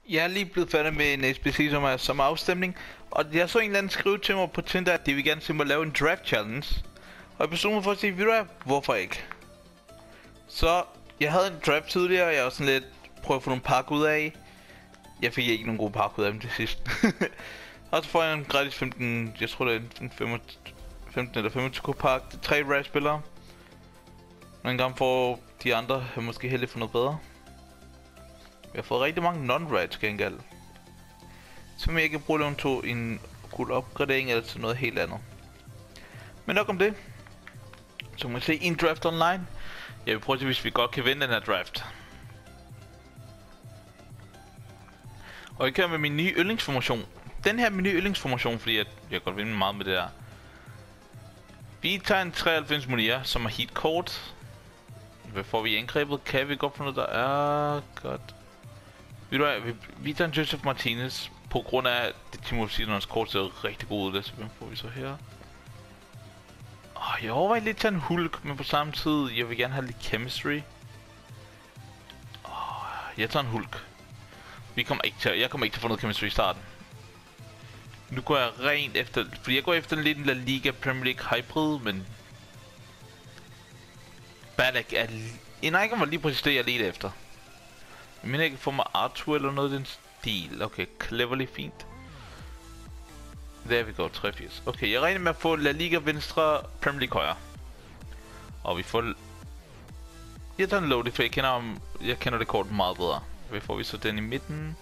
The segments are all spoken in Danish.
Jeg er lige blevet færdig med en SBC, som afstemning. Og jeg så en eller anden skrive til mig på Tinder, at de vil gerne se mig lave en draft challenge. Og jeg besluttede mig for at sige, ved du hvad, hvorfor ikke? Så jeg havde en draft tidligere, og jeg var sådan lidt prøvet at få nogle pakker ud af. Jeg fik ikke nogen gode pakker ud af dem til sidst. Og så får jeg en gratis 15, jeg tror det er en 15 eller 25 pakke til 3 rare spillere. Nogle gange får de andre måske heldig for noget bedre. Jeg har fået rigtig mange non-rare til gengæld. Så jeg ikke bruge dem til en cool opgradering eller til noget helt andet. Men nok om det. Så må vi se en draft online. Jeg vil prøve at se, hvis vi godt kan vinde den her draft. Og jeg kører med min nye yndlingsformation. Den her er min nye yndlingsformation, fordi jeg kan godt vinde meget med det der. Vi tager en 93 Monier, som er heat kort. Hvad får vi i angrebet? Kan vi godt få noget, der er godt. Ved du hvad, vi tager en Joseph Martinez. På grund af det Timo Sidonens kort ser rigtig god ud. Så hvem får vi så her? Jeg overvejer lidt til en Hulk, men på samme tid, jeg vil gerne have lidt chemistry. Jeg tager en Hulk. Jeg kommer ikke til at få noget chemistry i starten. Nu går jeg rent efter, fordi jeg går efter lidt en La Liga Premier League hybrid, men Ballack er en icon var lige præcis det, jeg ledte efter. Jeg mener ikke få mig Arthur eller noget af den stil. Okay, cleverly fint. There we go, 83. Okay, jeg regner med at få La Liga venstre, Premier League højre. Og vi får... Jeg tager en loaded, for jeg kender det kort meget bedre. Hvad får vi så den i midten?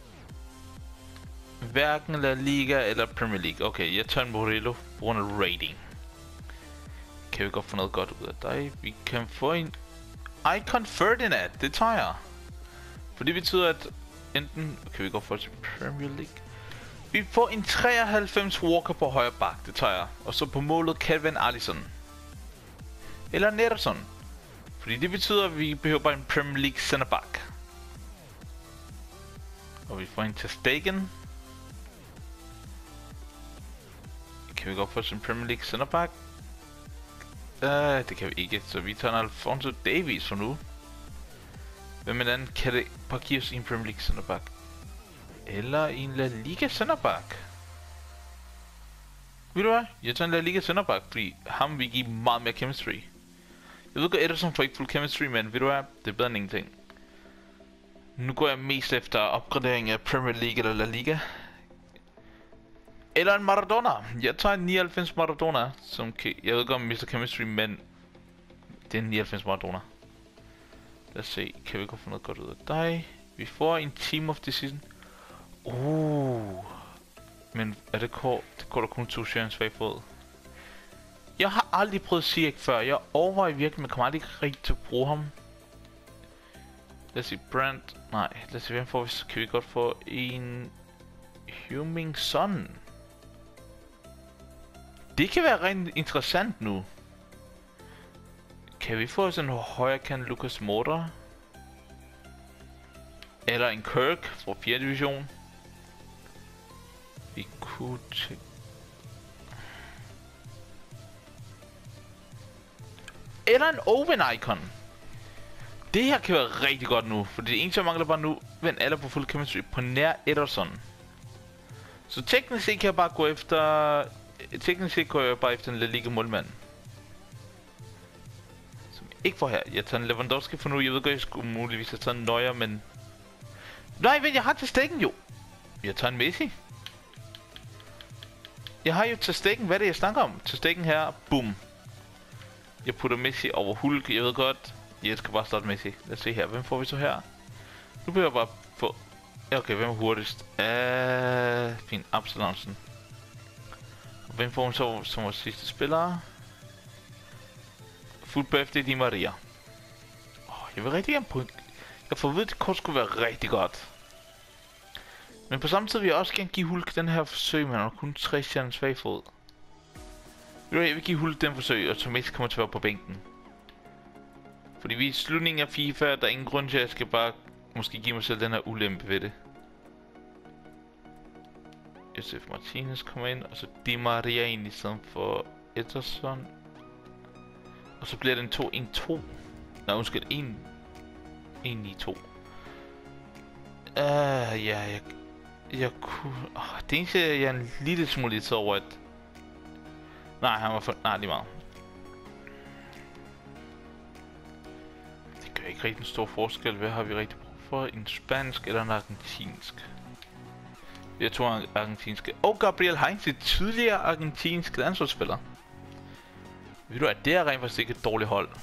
Hverken La Liga eller Premier League. Okay, jeg tager en Murillo på grund af rating. Kan vi godt få noget godt ud af dig? Vi kan få en... Icon Ferdinand, det tager jeg. For det betyder, at enten... Kan vi godt få til Premier League? Vi får en 93 Walker på højre bak, det tager jeg. Og så på målet Kevin Alisson. Eller Nederson. Fordi det betyder, at vi behøver bare en Premier League centerback. Og vi får en til Stegen. Kan vi godt få en Premier League centerback? Det kan vi ikke, så vi tager en Alfonso Davies for nu. Hvem en anden kan det parkeres i en Premier League centerback? Eller en La Liga centerback? Ved du hvad? Jeg tager en La Liga centerback, fordi ham vil give meget mere chemistry. Jeg ved godt, Ederson får ikke full chemistry, men ved du hvad? Det er bedre end ingenting. Nu går jeg mest efter opgradering af Premier League eller La Liga. Eller en Maradona. Jeg tager en 99 Maradona, som jeg ved godt om mister chemistry, men det er en 99 Maradona. Lad os se, kan vi godt få noget godt ud af dig? Vi får en Team of the Season. Men er det kort? Det går der kun 2 en svag fod. Jeg har aldrig prøvet Ziyech før. Jeg overvejer virkelig, men kommer aldrig rigtig til at bruge ham. Lad os se, Brandt. Nej, lad os se, hvem får vi? Kan vi godt få en Heung-min Son? Det kan være rent interessant nu. Kan vi få sådan en højre kant Lucas Moura? Eller en Kirk fra 4. division? Vi kunne eller en Owen Icon. Det her kan være rigtig godt nu, for det eneste jeg mangler bare nu, vend alle på full chemistry på nær Ederson. Så teknisk set kan jeg bare gå efter... Teknisk set går jeg bare efter en La Liga målmand. Som jeg ikke får her. Jeg tager en Lewandowski for nu. Jeg ved godt, jeg skulle muligvis have taget en Neuer, men... Nej, vent, jeg har til Stegen jo. Jeg tager en Messi. Jeg har jo til Stegen. Hvad er det, jeg snakker om? Til Stegen her. Boom. Jeg putter Messi over Hulk. Jeg ved godt. Jeg skal bare starte Messi. Lad os se her. Hvem får vi så her? Nu bliver jeg bare få... Okay, hvem er hurtigst? Fint. Absalonsen. Og hvem får hun så som vores sidste spiller? Fuldt på efter Di Maria. Jeg vil rigtig gerne prøve... Jeg får at vide, at det kort skulle være rigtig godt. Men på samme tid vil jeg også gerne give Hulk den her forsøg, men han har kun 3 stjerners svag fod. Jeg vil give Hulk den forsøg, og Tomas kommer til at være på bænken. Fordi vi er i slutningen af FIFA, der er ingen grund til, at jeg skal bare måske give mig selv den her ulempe ved det. Joseph Martinez kommer ind, og så Di Maria ind i stedet for Ederson. Og så bliver den 2-1-2. Nej, undskyld, 1-9-2. Ja, jeg kunne... det eneste, jeg er en lille smule lidt over, at... Nej, han var for... Nej, lige meget. Det gør ikke rigtig en stor forskel. Hvad har vi rigtig brug for? En spansk eller en argentinsk? Jeg tror en argentinsk. Gabriel Heinz, et tidligere argentinsk landsholdsspiller. Ved du, at det er rent faktisk ikke et dårligt hold.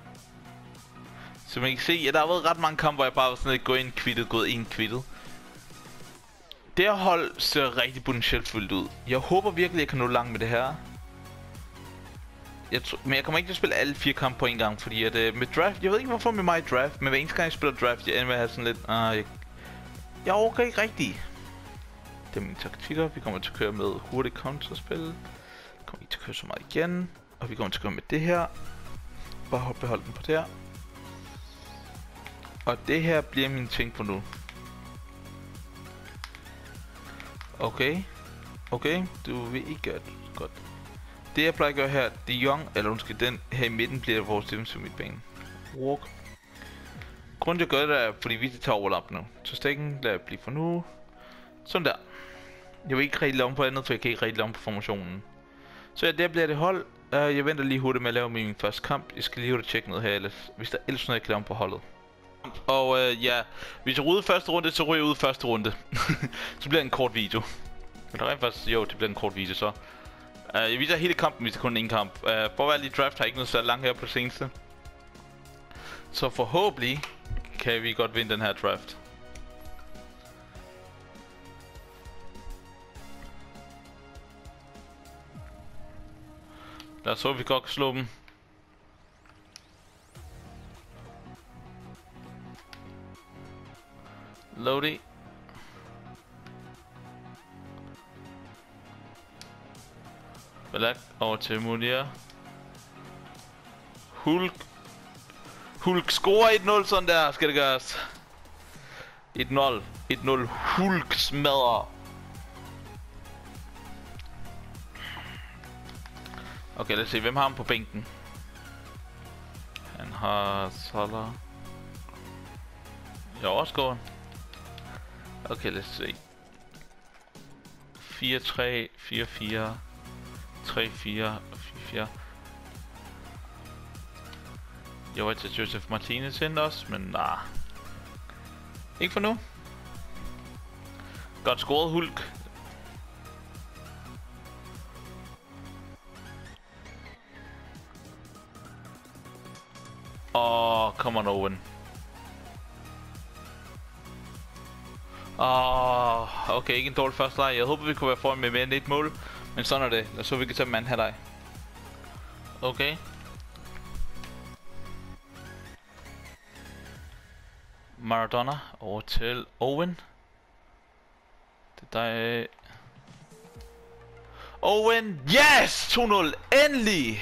Så man kan se, at der har været ret mange kampe, hvor jeg bare var sådan lidt gået ind kvittet. Det her hold ser rigtig potentielt fyldt ud. Jeg håber virkelig, at jeg kan nå langt med det her. Men jeg kommer ikke til at spille alle 4 kampe på en gang, fordi at med draft... Jeg ved ikke hvorfor med mig i draft, men hver eneste gang jeg spiller draft, jeg ender med at have sådan lidt... jeg overgår ikke rigtigt. Det er mine taktikker. Vi kommer til at køre med hurtigt counterspil. Vi kommer ikke til at køre så meget igen. Og vi kommer til at køre med det her. Bare beholde den på der. Og det her bliver min ting for nu. Okay. Okay, du vil ikke gøre det godt. Det jeg plejer at gøre her, De Jong, eller undskyld, den her i midten bliver vores defensive midtbane. Walk. Grunden til at gøre det er, fordi vi tager overlap nu. Så stikken lader jeg blive for nu. Sådan der. Jeg vil ikke rigtig lave om på andet, for jeg kan ikke rigtig lave om på formationen. Så ja, der bliver det hold. Jeg venter lige hurtigt med at lave min første kamp. Jeg skal lige hurtigt tjekke noget her, hvis der er ellers noget, jeg kan lave om på holdet. Og ja, hvis jeg ryger første runde, så ryger jeg ud første runde. Så bliver det en kort video. Men der er faktisk, jo, det bliver en kort video så. Jeg viser hele kampen, hvis det kun er en kamp. For at være lige draft har jeg ikke noget så langt her på det seneste. Så forhåbentlig kan vi godt vinde den her draft. Lad os håbe, vi godt kan slå dem. Lodi. Balak over til Munir. Hulk scorer 1-0, sådan der skal det gøres. 1-0. 1-0. Hulk smadrer. Okay, lad os se, hvem har han på bænken? Han har Salah. Jeg også går. Okay, lad os se. 4-3, 4-4, 3-4, 4-4. Jeg var til Joseph Martinez ind også, men nej. Ikke for nu. Godt scoret, Hulk. Come on, Owen. Okay, ikke en dårlig første leg. Jeg håber, vi kunne være foran med mere end et mål. Men sådan er det. Lad os så vi kan tage mand her dig. Okay. Maradona over til Owen. Det er dig. Owen, yes! 2-0, endelig!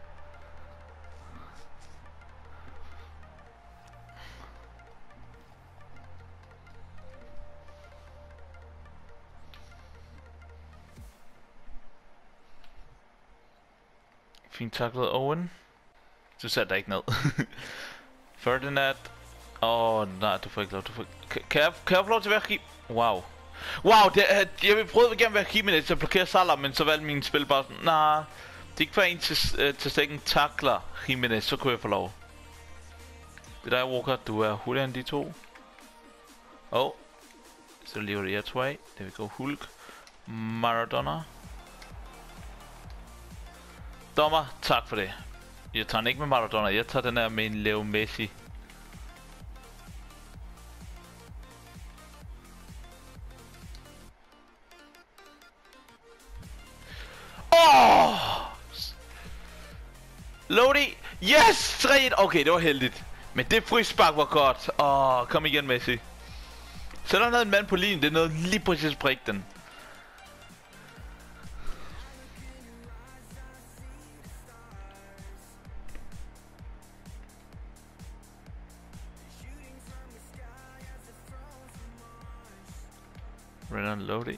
Fint taklet Owen. Du satte der ikke ned. Ferdinand. Nej, du får ikke lov. Kan jeg få lov til at være Wow. Wow, jeg vil prøve gerne at være Jimenez til at blokere Salah, men så valgte min spil bare sådan, nej, det er ikke for en til stikken takler Jimenez, så kunne jeg få lov. Det er dig, Walker, du er hurtigere end de to. Så lever det jer to af. Der vil gå Hulk. Maradona. Dommer, tak for det. Jeg tager den ikke med Maradona, jeg tager den her med en Leo Messi. Lodi! Yes! 3-1! Okay, det var heldigt. Men det frispark var godt. Kom igen, Messi. Så der er en mand på linjen, det er noget lige præcis på den. Renan Lodi.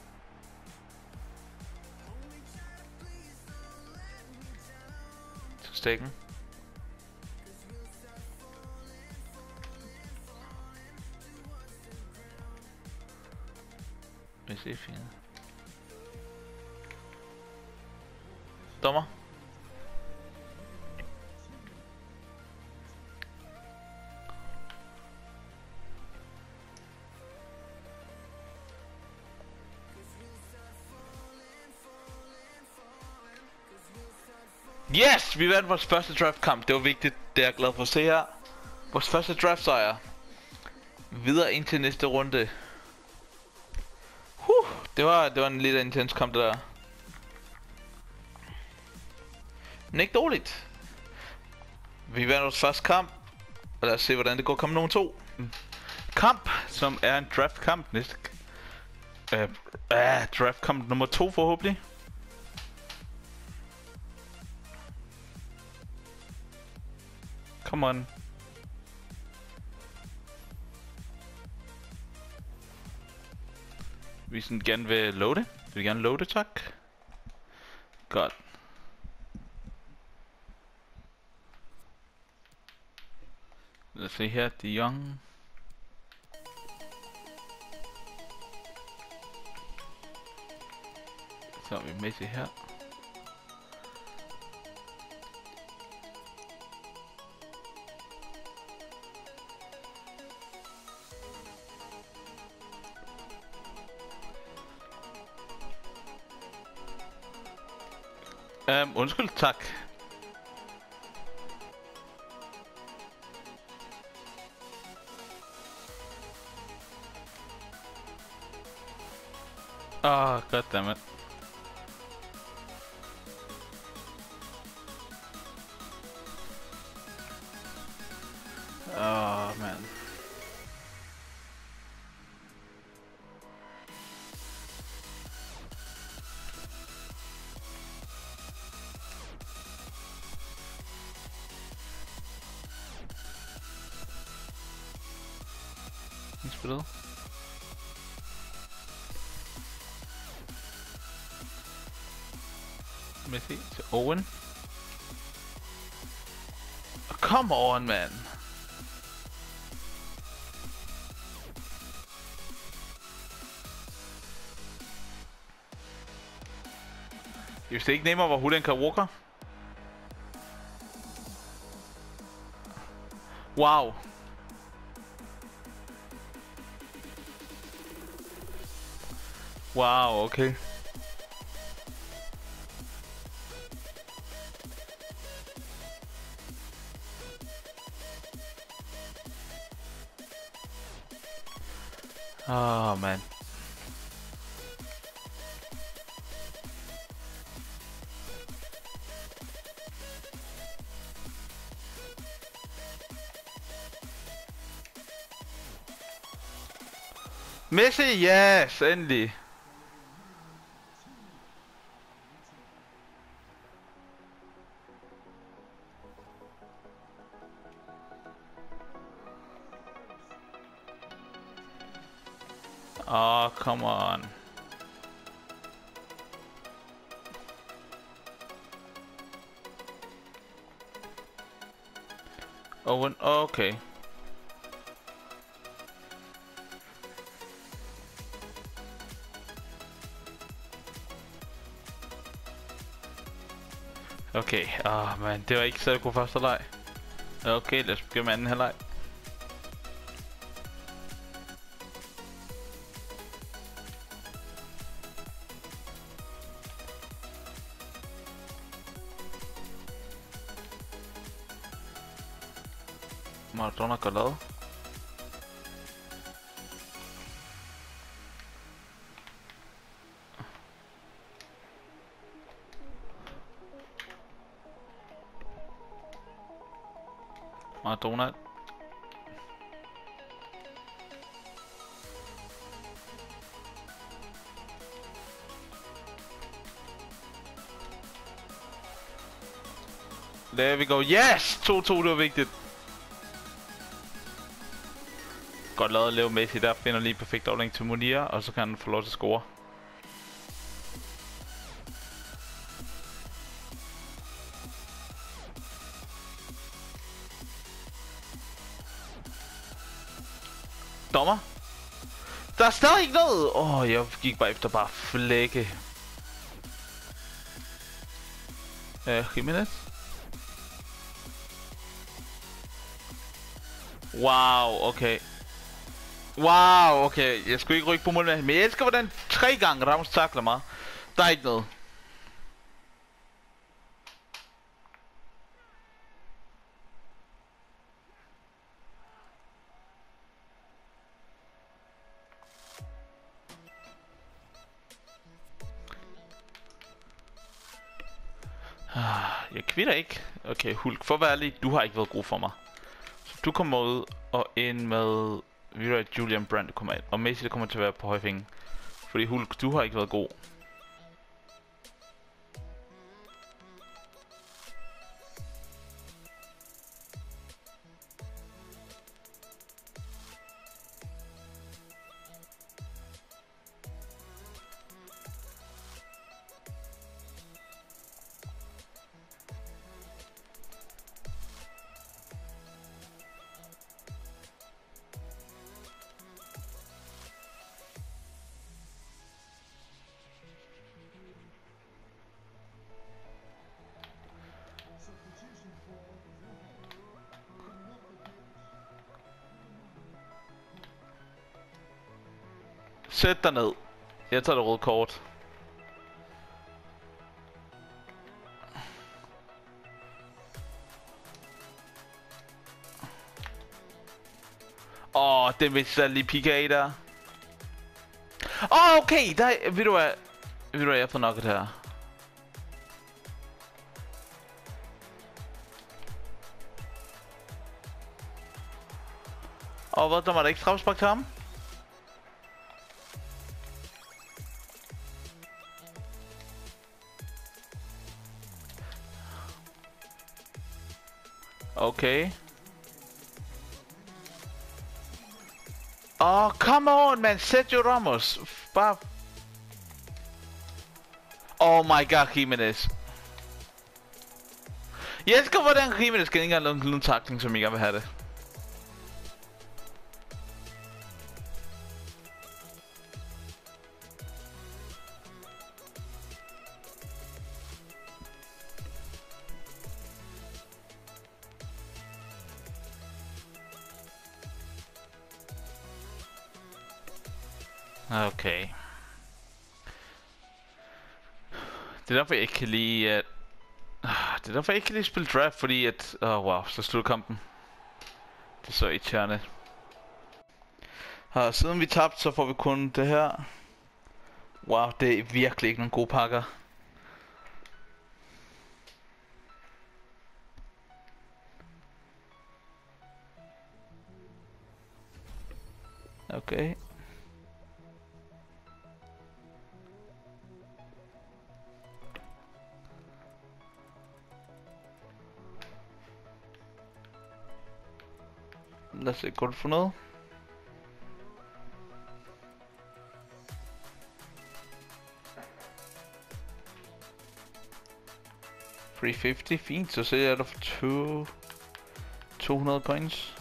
Til stikken. Hvis det er fint. Dommer. Yes! Vi vandt vores første draftkamp. Det var vigtigt. Det er jeg glad for at se her. Vores første draftsejr. Videre ind til næste runde. Det var en lidt intens kamp, det der. Men ikke dårligt. Vi vandt vores første kamp. Og lad os se, hvordan det går kamp nummer 2. Kamp, som er en draftkamp næste. Draftkamp nummer 2 forhåbentlig. Come on. Hvis den gerne vil loade. Vil vi gerne loade, tak. Godt. Lad os se her, De Jong. Så er vi Messi her. Undskyld, tak. Goddammit. Man. Spillet. Messi til Owen. Come on, man. Jeg vidste ikke nemmere, hvor hurtigt kan Walker. Wow. Wow, okay. Man. Messi, yes, endelig. Oh, come on. Owen, okay. Okay, men det var ikke så god første leg. Okay, lad os begynde med anden halvleg. Maradona går lavet. Maradona. There we go. Yes! 2-2, det var vigtigt. Godt lavet Leo Messi der, finder lige perfekt aflæng til Munir, og så kan han få lov til at score. Dommer? Der er stadig ikke noget! Jeg gik bare efter bare flække. Jimenez. Wow, okay. Wow, okay. Jeg skulle ikke rykke på mål med, men jeg elsker hvordan 3 gange Ramos takler mig. Der er ikke noget. Jeg kvitter ikke. Okay, Hulk, for at være ærlig, du har ikke været god for mig. Så du kommer ud og ind med Julian Brandt kommer ind. Og Messi kommer til at være på højfingen. Fordi Hulk, du har ikke været god. Sæt dig ned. Jeg tager det røde kort. Den vil jeg lige pike af der. Okay, der ved du hvad? Jeg har fået nok det her. Hvad, der var der ikke straffespark til ham? Okay. Come on, man. Sergio Ramos. Bare... Oh my god, Jimenez. Jeg elsker, hvordan Jimenez kan ikke engang lave en tackling, som jeg gerne vil have det. Okay. Det er derfor jeg ikke kan lide at... Det er derfor jeg ikke kan lide at spille draft, fordi at... wow, så slutter kampen. Det er så irriterende. Siden vi tabte, så får vi kun det her. Wow, det er virkelig ikke nogen gode pakker. Okay. Lad os se, går det for noget? $350, fint, så sælger jeg det for 200 coins.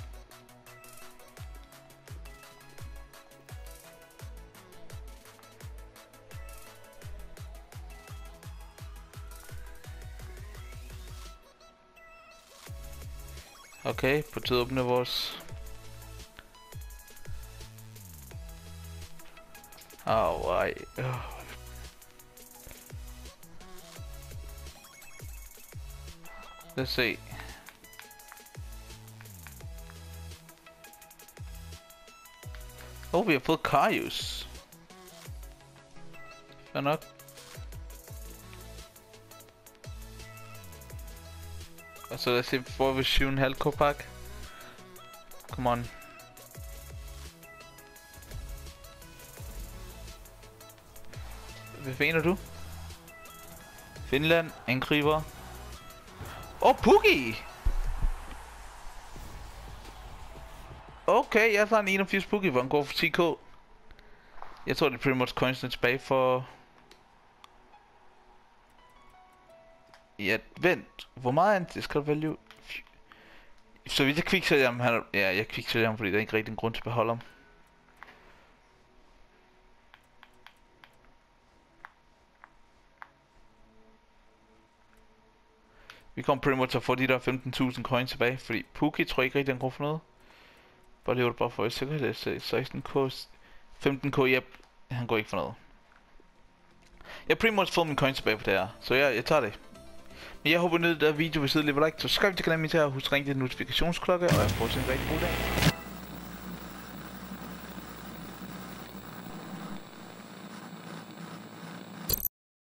Okay, på tid åbne vores... Ej. Lad os se. Vi har fået Karius. Fair nok. Og så lad os se, får vi 7,5 k-pakke. Come on. Hvad finder du? Finland, angriber. Pukki! Okay, jeg tager en 81 Pukki, hvor han går for 10k. Jeg tror, det er pretty much coins tilbage for... Ja, vent. Hvor meget er det? Skal du value? Så hvis jeg kviksælger ham, jeg kviksælger ham, fordi der er ikke rigtig en grund til at beholde ham. Vi kommer pretty much at få de der 15.000 coins tilbage, fordi Pookie tror jeg ikke rigtig, han går for noget. Bare lever det bare for i sikkerhed, 16k, 15k, yep, han går ikke for noget. Jeg har pretty much fået min coins tilbage på det her, så jeg tager det. Men jeg håber, at der video vil sidde lidt like, så subscribe til kanalen til at huske at ringe til notifikationsklokke, og jeg får en rigtig god dag.